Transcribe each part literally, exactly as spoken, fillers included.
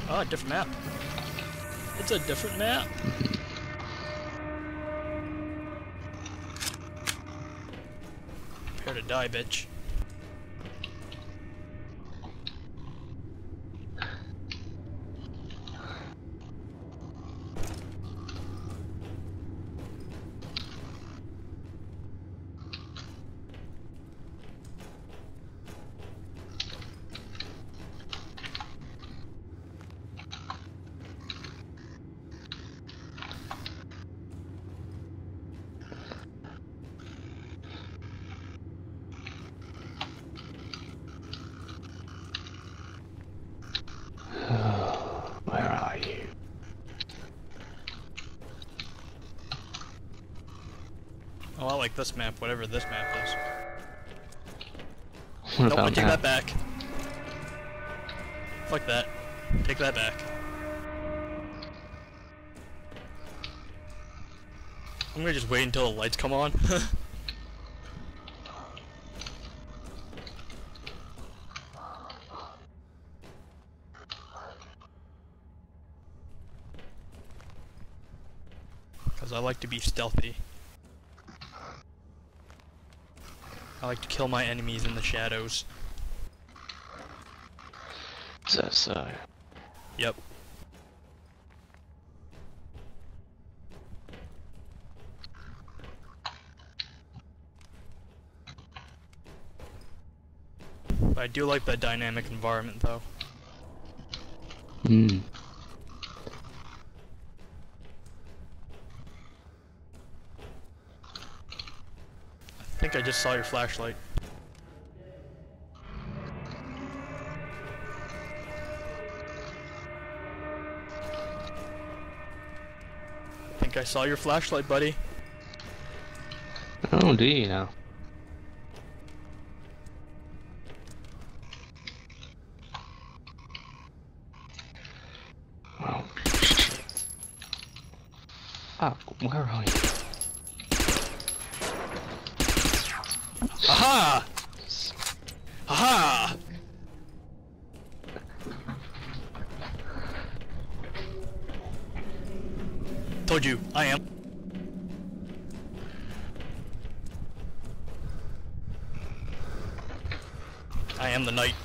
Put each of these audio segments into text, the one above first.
Oh, a different map. It's a different map. Prepare to die, bitch. Where are you? Oh, I like this map, whatever this map is. What Nope, I about take that that? back. Fuck that. Take that back. I'm gonna just wait until the lights come on. Because I like to be stealthy. I like to kill my enemies in the shadows. Is that so? Yep. But I do like that dynamic environment though. Hmm. I think I just saw your flashlight. I think I saw your flashlight, buddy. Oh, do you now? Oh, shit. Fuck, where are you? Aha! Aha! Told you, I am. I am the knight.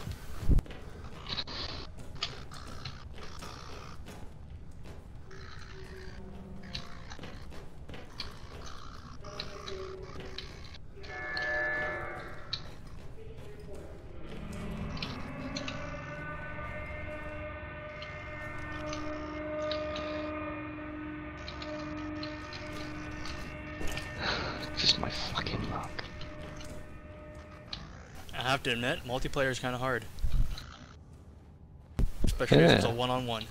Just my fucking luck. I have to admit, multiplayer is kind of hard. Especially if it's a Yeah. one-on-one.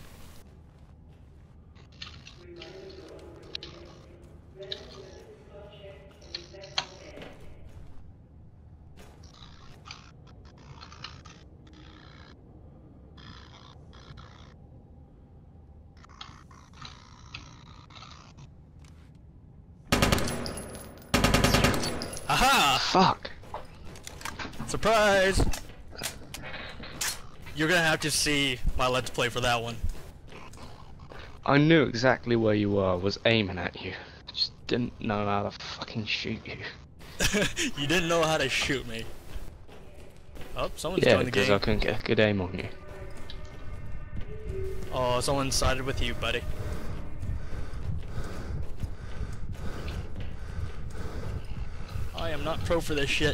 Aha! Fuck! Surprise! You're gonna have to see my Let's Play for that one. I knew exactly where you were, was aiming at you. Just didn't know how to fucking shoot you. You didn't know how to shoot me. Oh, someone's Yeah, joined the because game. I couldn't get a good aim on you. Oh, someone sided with you, buddy. I am not pro for this shit.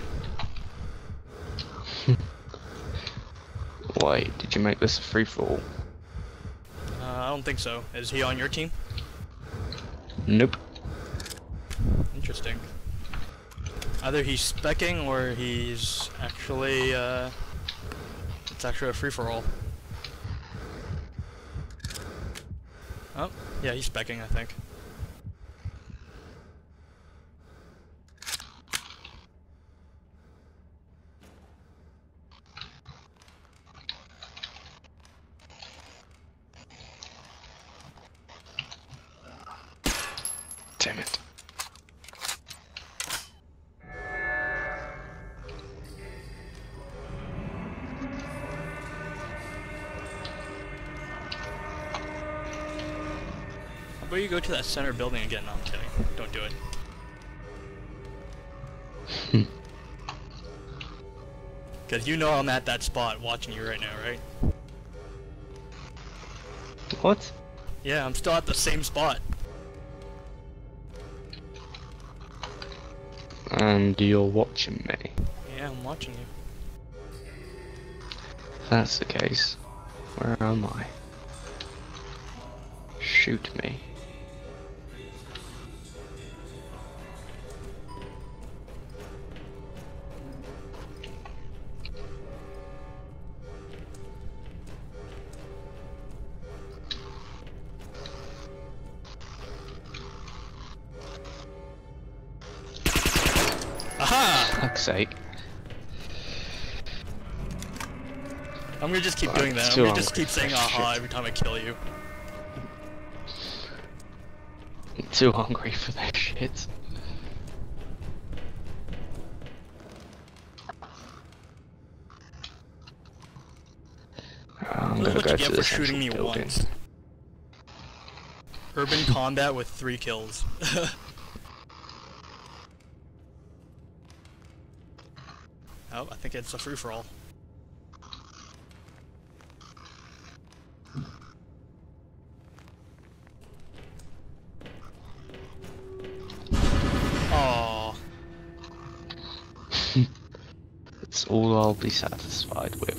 Wait, did you make this a free-for-all? Uh, I don't think so. Is he on your team? Nope. Interesting. Either he's specking or he's actually, uh... it's actually a free-for-all. Oh, yeah, he's specking, I think. Damn it. Before you go to that center building again, no, I'm kidding. Don't do it. Because you know I'm at that spot watching you right now, right? What? Yeah, I'm still at the same spot. And you're watching me. Yeah, I'm watching you. If that's the case, where am I? Shoot me. Aha! Fuck's sake. I'm gonna just keep Right, doing that. I'm too gonna just hungry keep saying for aha shit. every time I kill you. I'm too hungry for this shit. I'm Look gonna what go you to get the for shooting me central building. once. Urban combat with three kills. Oh, I think it's a free-for-all. Aww. It's all I'll be satisfied with.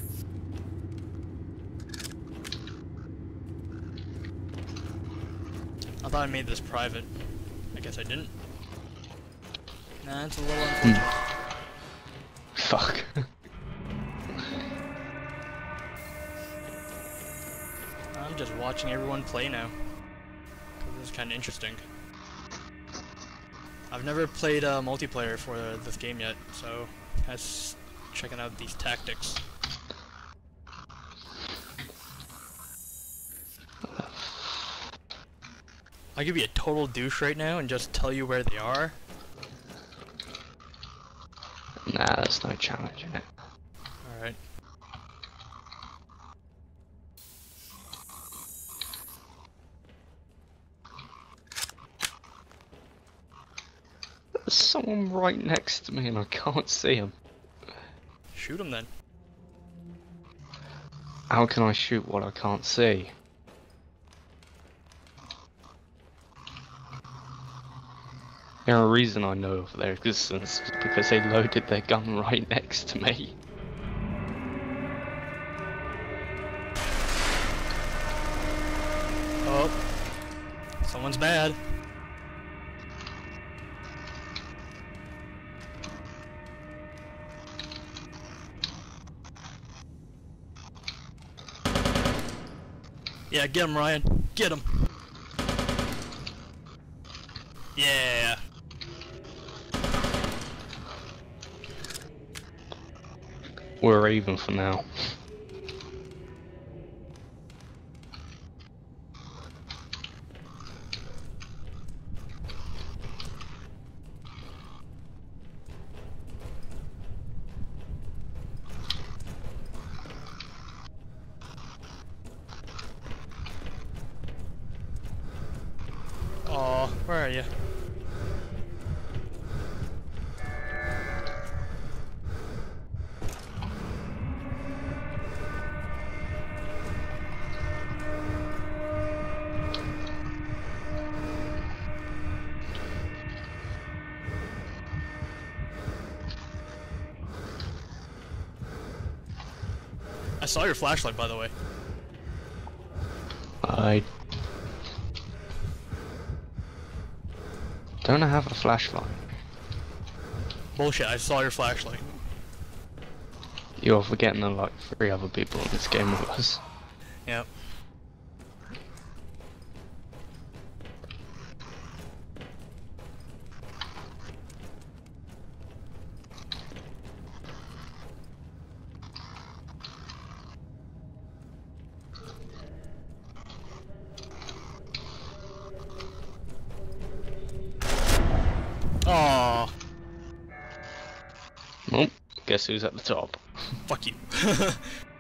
I thought I made this private. I guess I didn't. Nah, it's a little unfortunate. Fuck. I'm just watching everyone play now. This is kind of interesting. I've never played uh, multiplayer for uh, this game yet, so that's checking out these tactics. I could be a total douche right now and just tell you where they are. Nah, there's no challenge in it. Alright. There's someone right next to me and I can't see him. Shoot them then. How can I shoot what I can't see? The only reason I know of their existence is because they loaded their gun right next to me. Oh. Someone's bad. Yeah, get him, Ryan. Get him. Yeah. We're even for now. Aw, where are you? I saw your flashlight, by the way. I don't have a flashlight. Bullshit, I saw your flashlight. You're forgetting there are like three other people in this game with us. Yep. Aww. Well, guess who's at the top? Fuck you.